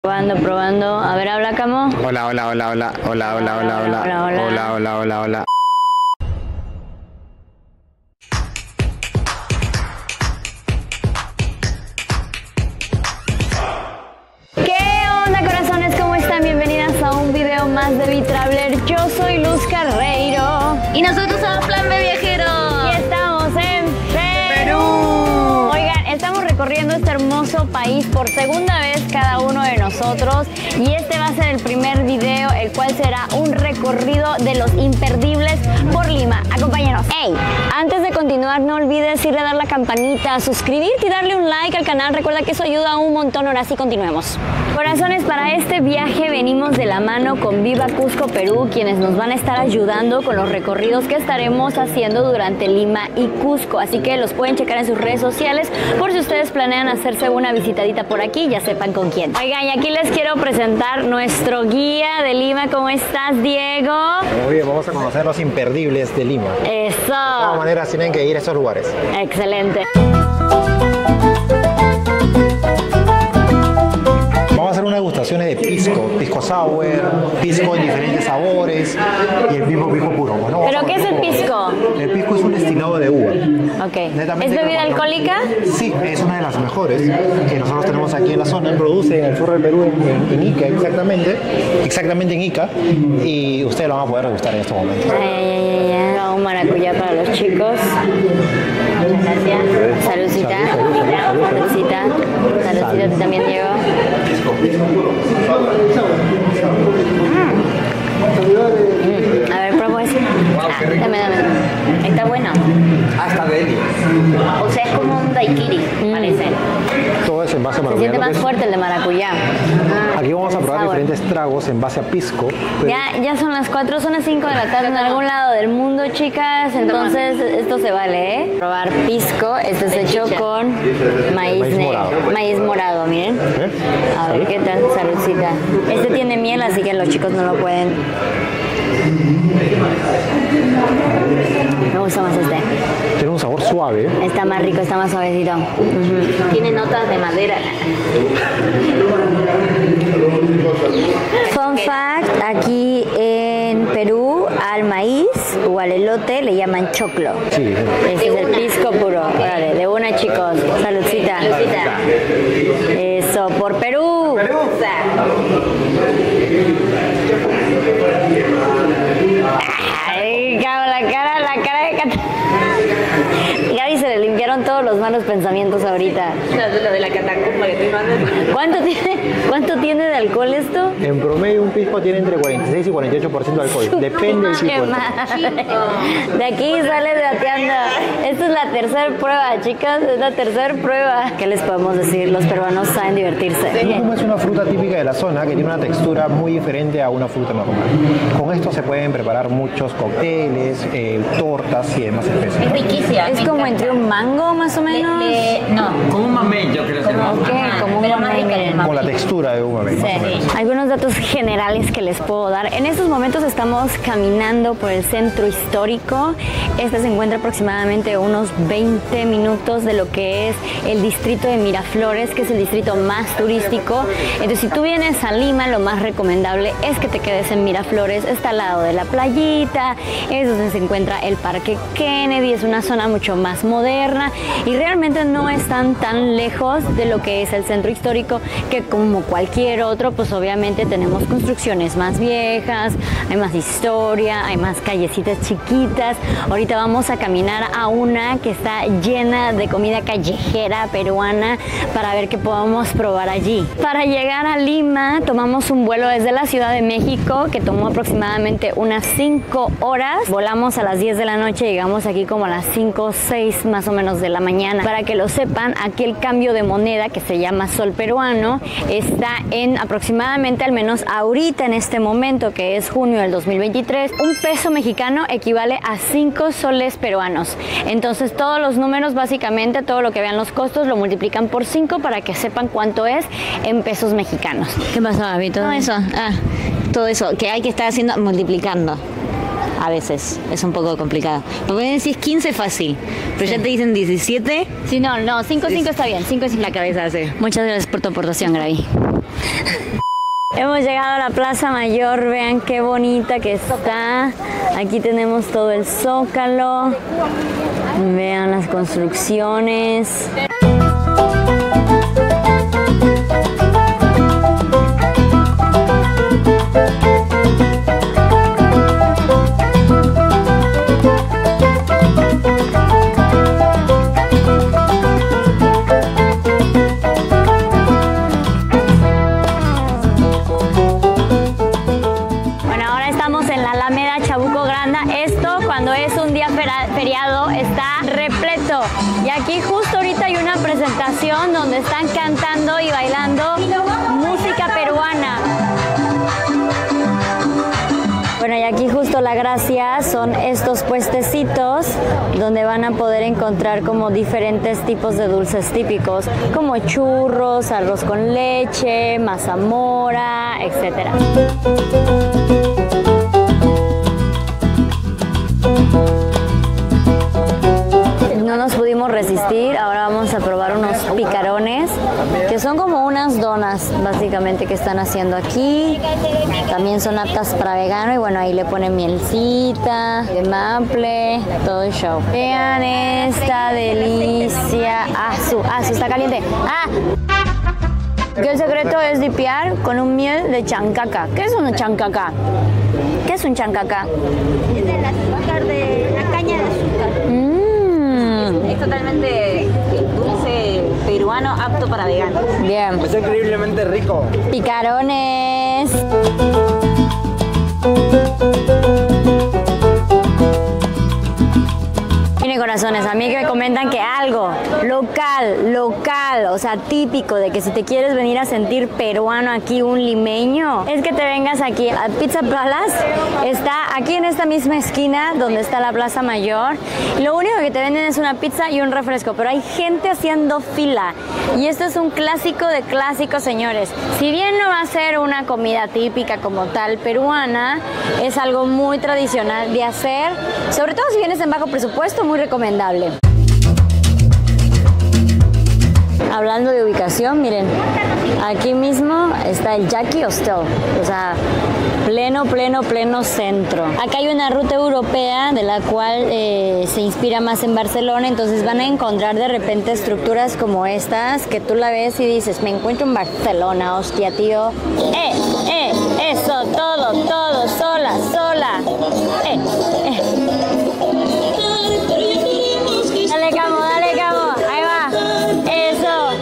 Probando, probando. A ver, habla, Camo. Hola, hola, hola, hola, hola, hola, hola, hola, hola, hola, hola, hola. ¿Qué onda, corazones? ¿Cómo están? Bienvenidas a un video más de V-Traveler. Yo soy Luz Carreiro. Y nosotros somos Plan B Viajero. Y estamos en Perú. Oigan, estamos recorriendo este hermoso país por segunda vez cada uno de nosotros. Y este va a ser el primer video, el cual será un recorrido de los imperdibles por Lima. Acompáñanos. ¡Ey! Antes de continuar, no olvides ir a dar la campanita, suscribirte y darle un like al canal. Recuerda que eso ayuda un montón. Ahora sí, continuemos. Corazones, para este viaje venimos de la mano con Viva Cusco Perú, quienes nos van a estar ayudando con los recorridos que estaremos haciendo durante Lima y Cusco. Así que los pueden checar en sus redes sociales por si ustedes planean hacerse una visitadita por aquí, ya sepan con quién. Oigan, y aquí les quiero presentar nuestro guía de Lima. ¿Cómo estás, Diego? Muy bien, vamos a conocer los imperdibles de Lima. Eso. De todas maneras, tienen que ir a esos lugares. Excelente. Vamos a hacer unas degustaciones de pisco sour, pisco en diferentes sabores y el mismo pisco puro. Bueno, ¿Pero qué es el pisco? El pisco es un destilado de uva. Ok. Netamente ¿Es bebida alcohólica? Sí, es una de las mejores que nosotros tenemos aquí en la zona. Produce en el sur del Perú, en Ica exactamente en Ica, y ustedes lo van a poder degustar en estos momentos. Un maracuyá para los chicos. Muchas gracias. Saludcita. Saludcita. Saludcita, tú también, Diego. A ver, pruebo ese. Dame. Está bueno. Está deli. O sea, es como un daiquiri, parece. Todo es en base a Se maracuyá. siente más fuerte el de maracuyá. Aquí vamos a probar sabor. diferentes tragos en base a pisco. Ya son las 4, son las 5 de la tarde en algún lado del mundo, chicas. Entonces esto se vale, ¿eh? Probar pisco. Este es hecho con maíz morado. Maíz morado, miren. A ver qué tal, saludcita. Este tiene miel, así que los chicos no lo pueden. Me gusta más este. Tiene un sabor suave. Está más rico, está más suavecito. Tiene notas de madera. Fun fact, aquí en Perú al maíz o al elote le llaman choclo. Sí. Ese es el pisco puro. Órale, de una, chicos. Saludcita. Eso, por Perú. Ay, la cara de Gaby, se le limpiaron todos los malos pensamientos ahorita. Lo de la catacumba que estoy mandando. ¿Cuánto tiene de alcohol esto? En promedio un pisco tiene entre 46 y 48% de alcohol. Depende del tipo. De aquí sale dateando. Esta es la tercera prueba, chicas. Es la tercera prueba. ¿Qué les podemos decir? Los peruanos saben divertirse. El lúcuma es una fruta típica de la zona que tiene una textura muy diferente a una fruta normal. Con esto se pueden preparar muchos cócteles, tortas y demás especies. Es riquísima. Es como entre un mango, más o menos. No. Como un mamey, yo creo que no. Ok, como un Pero más rica en el mamey. Con la textura de un mamey, más o menos. Algunos datos generales que les puedo dar. En estos momentos estamos caminando por el centro histórico. Este se encuentra aproximadamente a unos 20 minutos de lo que es el distrito de Miraflores, que es el distrito más turístico. Entonces, si tú vienes a Lima, lo más recomendable es que te quedes en Miraflores. Está al lado de la playita, es donde se encuentra el Parque Kennedy. Es una zona mucho más moderna y realmente no están tan lejos de lo que es el centro histórico, que como cualquier otro, pues obviamente tenemos construcciones más viejas, hay más historia, hay más callecitas chiquitas. Ahorita vamos a caminar a una que está llena de comida callejera peruana para ver qué podemos probar allí. Para llegar a Lima tomamos un vuelo desde la Ciudad de México que tomó aproximadamente unas 5 horas. Volamos a las 10 de la noche, llegamos aquí como a las 5 o 6 más o menos de la mañana. Para que lo sepan, aquí el cambio de moneda, que se llama sol peruano, está en aproximadamente, al menos ahorita en este momento, que es junio del 2023, un peso mexicano equivale a 5 soles peruanos. Entonces todos los números, básicamente todo lo que vean los costos, lo multiplican por 5 para que sepan cuánto es en pesos mexicanos. ¿Qué pasó, Gaby? Todo eso. Todo eso que hay que estar haciendo, multiplicando. A veces es un poco complicado. Porque si es 15 fácil, pero ya te dicen 17. Sí, no, 5 está bien, 5 es la cabeza. Sí. Muchas gracias por tu aportación, Gaby. Hemos llegado a la Plaza Mayor, vean qué bonita que está. Aquí tenemos todo el Zócalo. Vean las construcciones. Feriado está repleto y aquí justo ahorita hay una presentación donde están cantando y bailando música peruana. Bueno, y aquí justo la gracia son estos puestecitos donde van a poder encontrar como diferentes tipos de dulces típicos, como churros, arroz con leche, mazamora, etcétera. No nos pudimos resistir, ahora vamos a probar unos picarones, que son como unas donas básicamente que están haciendo aquí. También son aptas para vegano y bueno, ahí le ponen mielcita, de maple, todo el show. Vean esta delicia. Su está caliente. Que el secreto es dipear con un miel de chancaca. ¿Qué es una chancaca? ¿Qué es un chancaca? Es del azúcar, de la caña de azúcar. Es totalmente dulce peruano apto para veganos. Bien. Es increíblemente rico. Picarones. Miren, corazones, a mí que me comentan que algo local, o sea, típico de que si te quieres venir a sentir peruano aquí, un limeño, es que te vengas aquí a Pizza Palace. Está aquí en esta misma esquina donde está la Plaza Mayor. Lo único que te venden es una pizza y un refresco, pero hay gente haciendo fila. Y esto es un clásico de clásicos, señores. Si bien no va a ser una comida típica como tal peruana, es algo muy tradicional de hacer, sobre todo si vienes en bajo presupuesto, muy recomendable. Hablando de ubicación, miren, aquí mismo está el Jackie Hostel, o sea, pleno centro. Acá hay una ruta europea de la cual se inspira más en Barcelona, entonces van a encontrar de repente estructuras como estas, que tú la ves y dices, me encuentro en Barcelona, hostia, tío. Eso, todo, sola. Dale, camo, ahí va. Eso.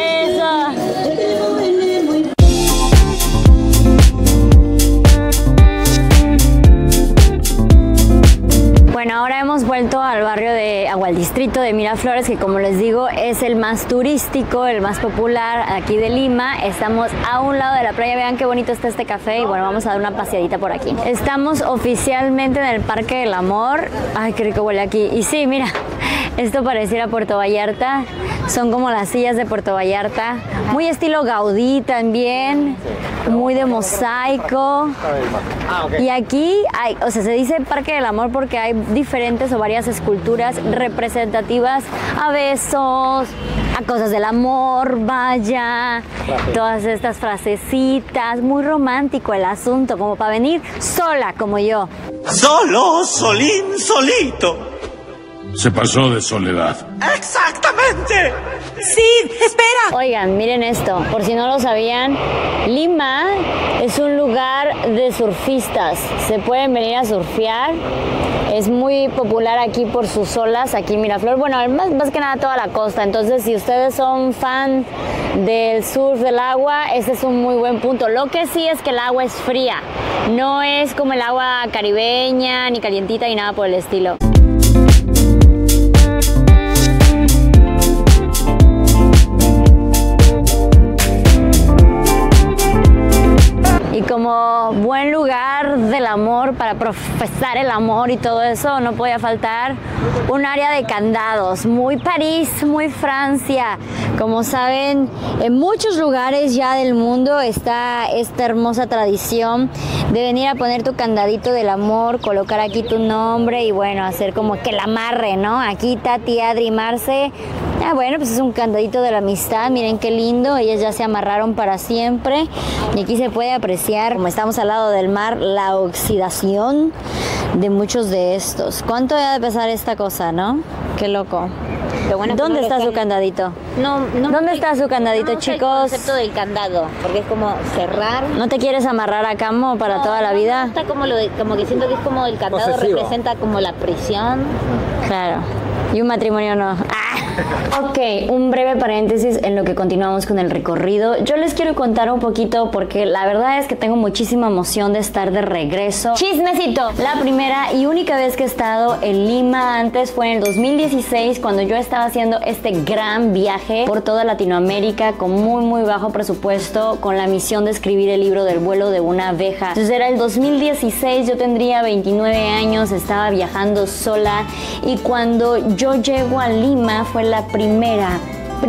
Bueno, ahora hemos vuelto al barrio al distrito de Miraflores, que como les digo es el más turístico, el más popular aquí de Lima. Estamos a un lado de la playa, vean qué bonito está este café y bueno, vamos a dar una paseadita por aquí. Estamos oficialmente en el Parque del Amor. Ay, qué rico huele aquí. Y sí, mira, esto pareciera Puerto Vallarta, son como las sillas de Puerto Vallarta, muy estilo Gaudí también, muy de mosaico. Y aquí hay, o sea, se dice Parque del Amor porque hay diferentes o varias esculturas representativas a besos, a cosas del amor, vaya, todas estas frasecitas, muy romántico el asunto, como para venir sola como yo. Solo, solito. Se pasó de soledad. ¡Exactamente! ¡Sí! ¡Espera! Oigan, miren esto, por si no lo sabían, Lima es un lugar de surfistas. Se pueden venir a surfear. Es muy popular aquí por sus olas, aquí en Miraflores. Bueno, más que nada toda la costa. Entonces, si ustedes son fan del surf, del agua, este es un muy buen punto. Lo que sí es que el agua es fría. No es como el agua caribeña, ni calientita, ni nada por el estilo. Y como buen lugar del amor, para profesar el amor y todo eso, no podía faltar un área de candados. Muy París, muy Francia. Como saben, en muchos lugares ya del mundo está esta hermosa tradición de venir a poner tu candadito del amor, colocar aquí tu nombre y bueno, hacer como que el amarre, ¿no? Aquí Tati, Adri, Marce. Ah, bueno, pues es un candadito de la amistad. Miren qué lindo. Ellas ya se amarraron para siempre. Y aquí se puede apreciar, como estamos al lado del mar, la oxidación de muchos de estos. ¿Cuánto debe de pesar esta cosa, no? Qué loco. Bueno, ¿Dónde está su candadito? ¿Dónde está su candadito, no, chicos? El concepto del candado, porque es como cerrar. ¿No te quieres amarrar a camo para toda la vida? Está como como que siento que es como el candado Posesivo. representa como la prisión. Claro. Y un matrimonio no. Ok, un breve paréntesis en lo que continuamos con el recorrido. Yo les quiero contar un poquito porque la verdad es que tengo muchísima emoción de estar de regreso. ¡Chismecito! La primera y única vez que he estado en Lima antes fue en el 2016 cuando yo estaba haciendo este gran viaje por toda Latinoamérica con muy bajo presupuesto con la misión de escribir el libro del vuelo de una abeja. Entonces era el 2016, yo tendría 29 años, estaba viajando sola y cuando yo llego a Lima fue la primera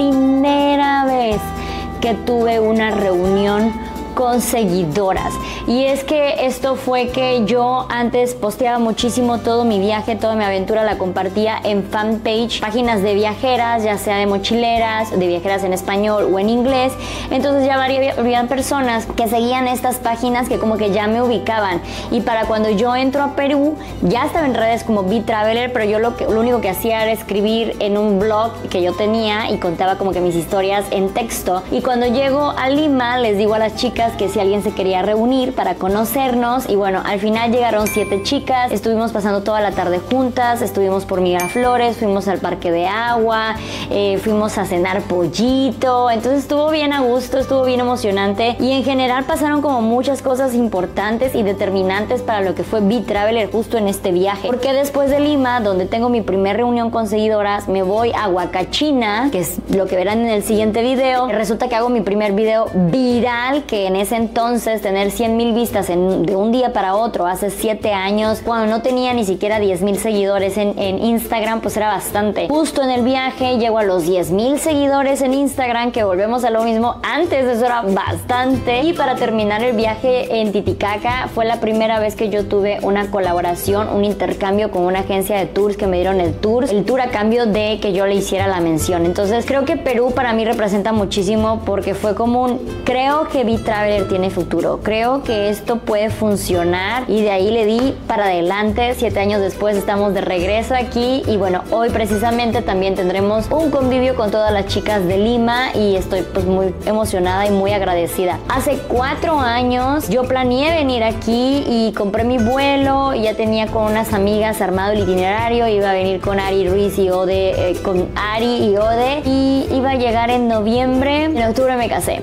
vez que tuve una reunión con seguidoras. Y es que esto fue que yo antes posteaba muchísimo todo mi viaje, toda mi aventura la compartía en fanpage, páginas de viajeras, ya sea de mochileras, de viajeras en español o en inglés. Entonces ya había personas que seguían estas páginas que como que ya me ubicaban. Y para cuando yo entro a Perú, ya estaba en redes como B-Traveler, pero yo lo único que hacía era escribir en un blog que yo tenía y contaba como que mis historias en texto. Y cuando llego a Lima, les digo a las chicas que si alguien se quería reunir para conocernos y bueno, al final llegaron 7 chicas, estuvimos pasando toda la tarde juntas, estuvimos por Miraflores, fuimos al parque de agua, fuimos a cenar pollito, entonces estuvo bien a gusto, estuvo bien emocionante y en general pasaron como muchas cosas importantes y determinantes para lo que fue B-Traveler justo en este viaje, porque después de Lima, donde tengo mi primer reunión con seguidoras, me voy a Huacachina, que es lo que verán en el siguiente video. Resulta que hago mi primer video viral, que en ese entonces tener 100,000 vistas de un día para otro, hace 7 años, cuando no tenía ni siquiera 10,000 seguidores en Instagram, pues era bastante. Justo en el viaje llego a los 10,000 seguidores en Instagram, que volvemos a lo mismo, antes de eso era bastante. Y para terminar el viaje en Titicaca, fue la primera vez que yo tuve una colaboración, un intercambio con una agencia de tours que me dieron el tour a cambio de que yo le hiciera la mención. Entonces creo que Perú para mí representa muchísimo porque fue como creo que B-Traveler tiene futuro, creo que esto puede funcionar y de ahí le di para adelante. 7 años después estamos de regreso aquí y bueno, hoy precisamente también tendremos un convivio con todas las chicas de Lima y estoy pues muy emocionada y muy agradecida. Hace 4 años yo planeé venir aquí y compré mi vuelo y ya tenía con unas amigas armado el itinerario, iba a venir con Ari Ruiz y Ode, con Ari y Ode, y iba a llegar en noviembre. En octubre me casé.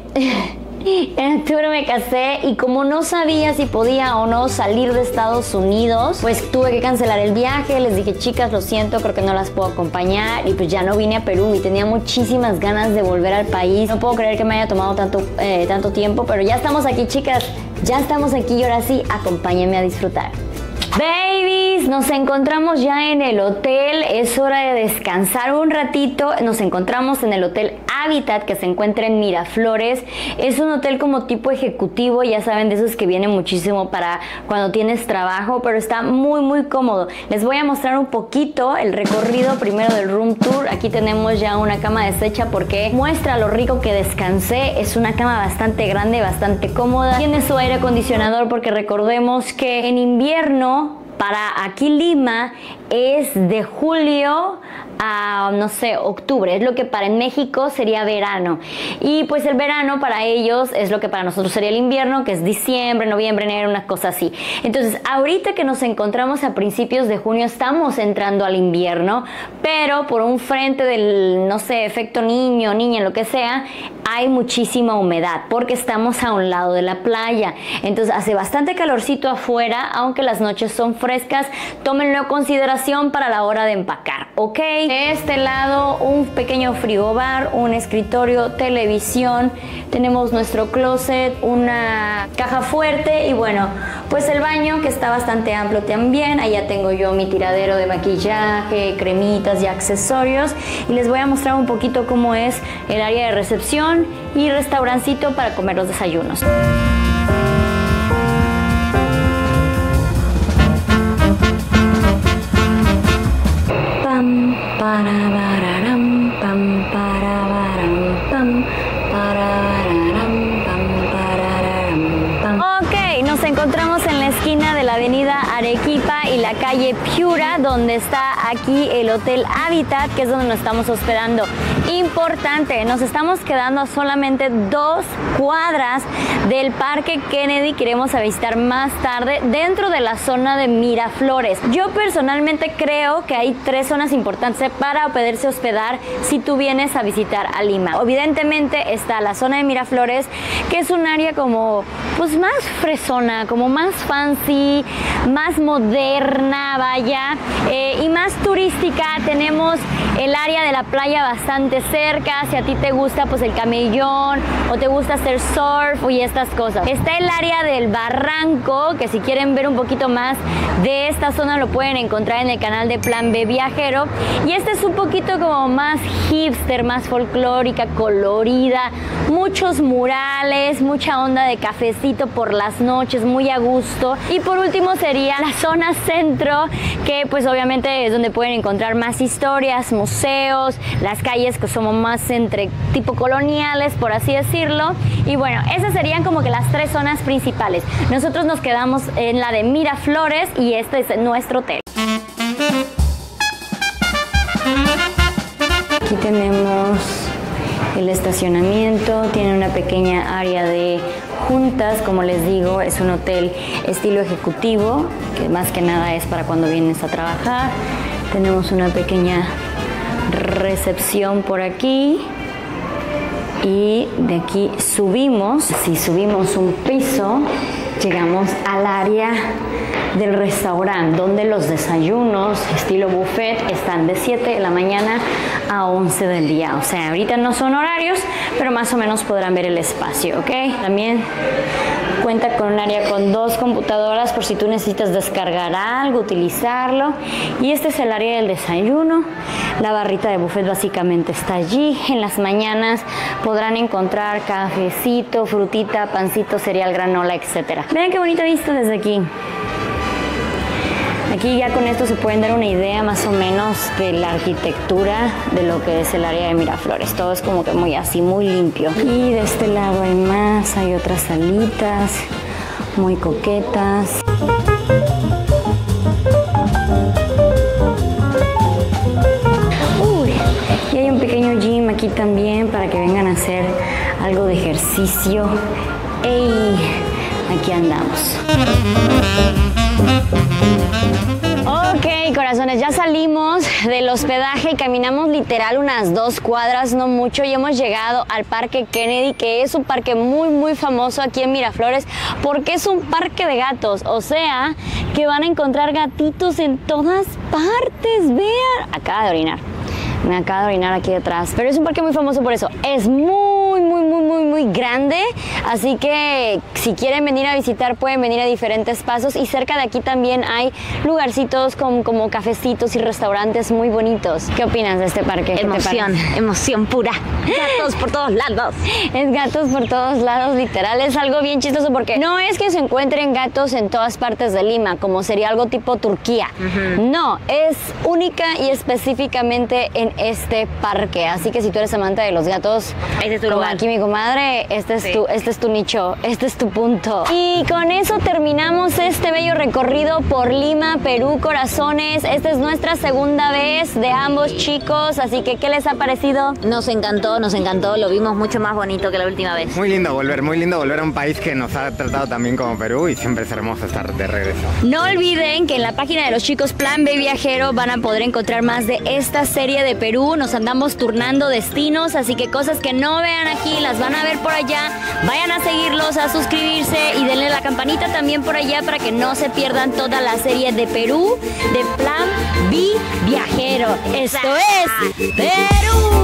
En octubre me casé y como no sabía si podía o no salir de Estados Unidos, pues tuve que cancelar el viaje. Les dije, chicas, lo siento, creo que no las puedo acompañar y pues ya no vine a Perú y tenía muchísimas ganas de volver al país. No puedo creer que me haya tomado tanto tiempo, pero ya estamos aquí, chicas, ya estamos aquí y ahora sí, acompáñenme a disfrutar. Babies, nos encontramos ya en el hotel, es hora de descansar un ratito. Nos encontramos en el Hotel Habitat, que se encuentra en Miraflores. Es un hotel como tipo ejecutivo, ya saben, de esos que vienen muchísimo para cuando tienes trabajo, pero está muy cómodo. Les voy a mostrar un poquito el recorrido primero del room tour. Aquí tenemos ya una cama deshecha porque muestra lo rico que descansé. Es una cama bastante grande, bastante cómoda. Tiene su aire acondicionador porque recordemos que en invierno para aquí Lima es de julio a, no sé, octubre. Es lo que para en México sería verano. Y pues el verano para ellos es lo que para nosotros sería el invierno, que es diciembre, noviembre, enero, una cosa así. Entonces, ahorita que nos encontramos a principios de junio, estamos entrando al invierno, pero por un frente del, no sé, efecto niño, niña, lo que sea, hay muchísima humedad porque estamos a un lado de la playa. Entonces hace bastante calorcito afuera, aunque las noches son frescas. Tómenlo en consideración para la hora de empacar, ¿ok? De este lado, un pequeño frigobar, un escritorio, televisión. Tenemos nuestro closet, una caja fuerte y bueno, pues el baño que está bastante amplio también. Allá tengo yo mi tiradero de maquillaje, cremitas y accesorios. Y les voy a mostrar un poquito cómo es el área de recepción y restaurancito para comer los desayunos. Pam, para, bararam, pam, encontramos en la esquina de la avenida Arequipa y la calle Piura, donde está aquí el Hotel Habitat, que es donde nos estamos hospedando. Importante, nos estamos quedando a solamente 2 cuadras del Parque Kennedy. Queremos visitar más tarde dentro de la zona de Miraflores. Yo personalmente creo que hay 3 zonas importantes para poderse hospedar si tú vienes a visitar a Lima. Evidentemente está la zona de Miraflores, que es un área como pues más fresona, como más fancy, más moderna, vaya, y más turística. Tenemos el área de la playa bastante cerca, si a ti te gusta pues el camellón o te gusta hacer surf y estas cosas. Está el área del Barranco, que si quieren ver un poquito más de esta zona lo pueden encontrar en el canal de Plan B Viajero, y este es un poquito como más hipster, más folclórica, colorida, muchos murales, mucha onda de cafecito por las noches, muy a gusto. Y por último sería la zona centro, que pues obviamente es donde pueden encontrar más historias, museos, las calles que somos más entre tipo coloniales, por así decirlo. Y bueno, esas serían como que las 3 zonas principales. Nosotros nos quedamos en la de Miraflores y este es nuestro hotel. Aquí tenemos el estacionamiento, tiene una pequeña área de juntas, como les digo, es un hotel estilo ejecutivo, que más que nada es para cuando vienes a trabajar. Tenemos una pequeña recepción por aquí y de aquí subimos. Si subimos un piso, llegamos al área del restaurante, donde los desayunos estilo buffet están de 7 de la mañana a 11 del día. O sea, ahorita no son horarios, pero más o menos podrán ver el espacio, ¿ok? También cuenta con un área con 2 computadoras por si tú necesitas descargar algo, utilizarlo. Y este es el área del desayuno. La barrita de buffet básicamente está allí. En las mañanas podrán encontrar cafecito, frutita, pancito, cereal, granola, etc. Vean qué bonita vista desde aquí. Aquí ya con esto se pueden dar una idea más o menos de la arquitectura de lo que es el área de Miraflores. Todo es como que muy así, muy limpio. Y de este lado hay más, hay otras salitas muy coquetas. Y hay un pequeño gym aquí también para que vengan a hacer algo de ejercicio. ¡Ey! Aquí andamos. Ok, corazones, ya salimos del hospedaje y caminamos literal unas 2 cuadras, no mucho, y hemos llegado al Parque Kennedy, que es un parque muy famoso aquí en Miraflores, porque es un parque de gatos. O sea, que van a encontrar gatitos en todas partes. Vean, acaba de orinar. Me acaba de orinar aquí detrás, pero es un parque muy famoso por eso. Es muy grande, así que si quieren venir a visitar pueden venir a diferentes pasos, y cerca de aquí también hay lugarcitos como cafecitos y restaurantes muy bonitos. ¿Qué opinas de este parque? Emoción pura. Gatos por todos lados. Es gatos por todos lados, literal. Es algo bien chistoso porque no es que se encuentren gatos en todas partes de Lima, como sería algo tipo Turquía. No, es única y específicamente en este parque. Así que si tú eres amante de los gatos, este es tu como lugar. Aquí mi comadre, este es tu nicho, este es tu punto. Y con eso terminamos este bello recorrido por Lima, Perú, corazones. Esta es nuestra segunda vez de ambos chicos, así que ¿qué les ha parecido? Nos encantó, lo vimos mucho más bonito que la última vez. Muy lindo volver a un país que nos ha tratado también como Perú, y siempre es hermoso estar de regreso. No olviden que en la página de los chicos Plan B Viajero van a poder encontrar más de esta serie de Perú. Nos andamos turnando destinos, así que cosas que no vean aquí las van a ver por allá. Vayan a seguirlos, a suscribirse y denle la campanita también por allá para que no se pierdan toda la serie de Perú de Plan B Viajero. Esto es Perú.